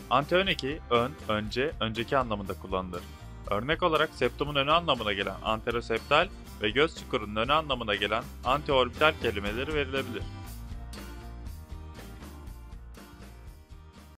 Anteöneki, ön, önce, önceki anlamında kullanılır. Örnek olarak septumun önü anlamına gelen anteroseptal ve göz çukurunun önü anlamına gelen anteorbital kelimeleri verilebilir.